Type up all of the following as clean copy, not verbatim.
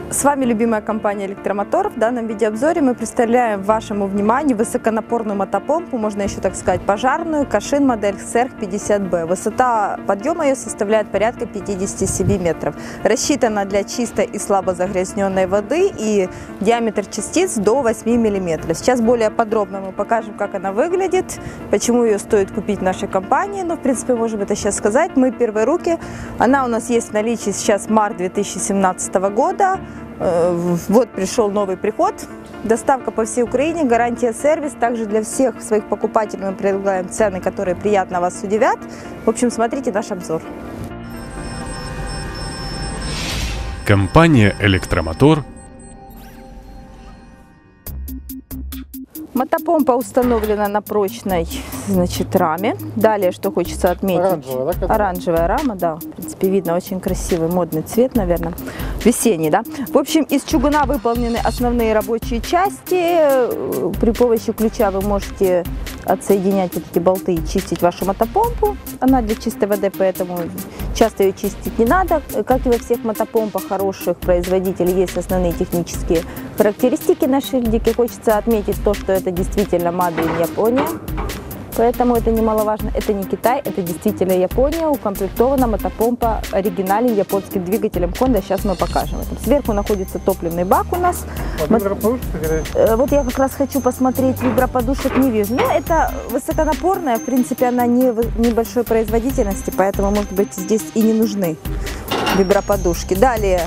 С вами любимая компания Электромотор. В данном видеообзоре мы представляем вашему вниманию высоконапорную мотопомпу, можно еще так сказать пожарную, Кашин модель XR50B. Высота подъема ее составляет порядка 57 метров. Рассчитана для чистой и слабо загрязненной воды и диаметр частиц до 8 мм. Сейчас более подробно мы покажем, как она выглядит, почему ее стоит купить в нашей компании. Но в принципе можем это сейчас сказать. Мы первые руки. Она у нас есть в наличии сейчас март 2017 года. Вот пришел новый приход, доставка по всей Украине, гарантия сервис. Также для всех своих покупателей мы предлагаем цены, которые приятно вас удивят. В общем, смотрите наш обзор. Компания Электромотор. Мотопомпа установлена на прочной, раме. Далее, что хочется отметить. Оранжевая, да? Оранжевая рама, да. В принципе, видно, очень красивый, модный цвет, наверное. Весенний, да. В общем, из чугуна выполнены основные рабочие части. При помощи ключа вы можете отсоединять вот эти болты и чистить вашу мотопомпу. Она для чистой воды, поэтому часто ее чистить не надо. Как и во всех мотопомпах хороших производителей, есть основные технические характеристики на шильдике. Хочется отметить то, что это действительно Made in Япония. Поэтому это немаловажно. Это не Китай, это действительно Япония. Укомплектована мотопомпа оригинальным японским двигателем Honda. Сейчас мы покажем это. Сверху находится топливный бак у нас. Вот я как раз хочу посмотреть, виброподушек не вижу. Но это высоконапорная, в принципе, она не небольшой производительности, поэтому, может быть, здесь и не нужны виброподушки. Далее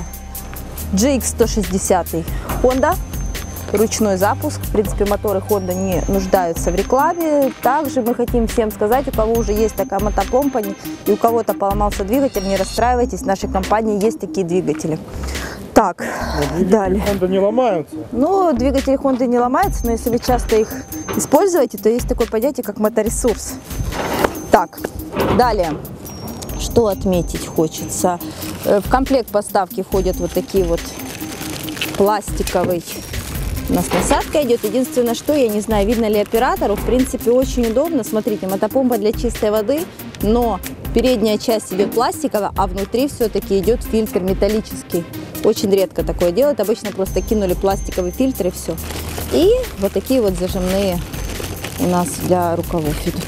GX160 Honda. Ручной запуск. В принципе, моторы Honda не нуждаются в рекламе. Также мы хотим всем сказать, у кого уже есть такая мотопомпа и у кого-то поломался двигатель, не расстраивайтесь, в нашей компании есть такие двигатели. Так, далее. Honda не ломаются. Ну, двигатели Honda не ломаются, но если вы часто их используете, то есть такое понятие, как моторесурс. Так, далее. Что отметить хочется? В комплект поставки входят вот такие вот пластиковый. У нас насадка идет. Единственное, что, я не знаю, видно ли оператору, в принципе, очень удобно. Смотрите, мотопомпа для чистой воды, но передняя часть идет пластиковая, а внутри все-таки идет фильтр металлический. Очень редко такое делают. Обычно просто кинули пластиковый фильтр и все. И вот такие вот зажимные у нас для рукавов идут.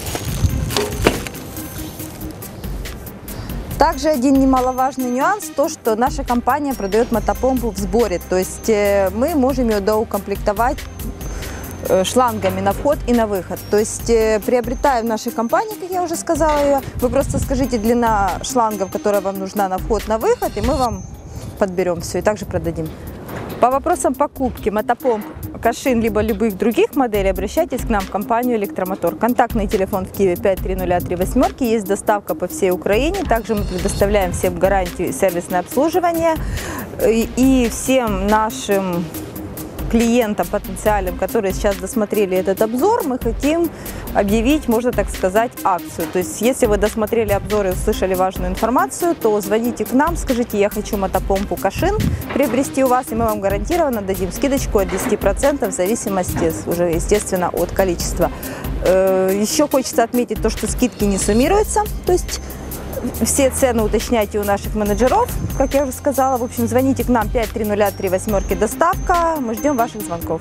Также один немаловажный нюанс, то, что наша компания продает мотопомпу в сборе. То есть мы можем ее доукомплектовать шлангами на вход и на выход. То есть приобретая в нашей компании, как я уже сказала ее, вы просто скажите длина шлангов, которая вам нужна на вход, на выход, и мы вам подберем все и также продадим. По вопросам покупки мотопомп Кашин либо любых других моделей обращайтесь к нам в компанию Электромотор. Контактный телефон в Киеве 5303 есть доставка по всей Украине. Также мы предоставляем всем гарантию и сервисное обслуживание. И всем нашим клиентам потенциальным, которые сейчас досмотрели этот обзор, мы хотим объявить, можно так сказать, акцию. То есть, если вы досмотрели обзор и услышали важную информацию, то звоните к нам, скажите, я хочу мотопомпу Кашин приобрести у вас, и мы вам гарантированно дадим скидочку от 10% в зависимости уже, естественно, от количества. Еще хочется отметить то, что скидки не суммируются, то есть все цены уточняйте у наших менеджеров, как я уже сказала. В общем, звоните к нам 5303 доставка. Мы ждем ваших звонков.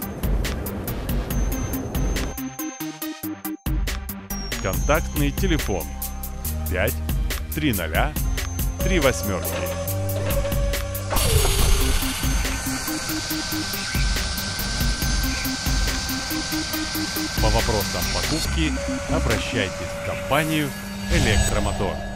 Контактный телефон 5303. По вопросам покупки обращайтесь в компанию Электромотор.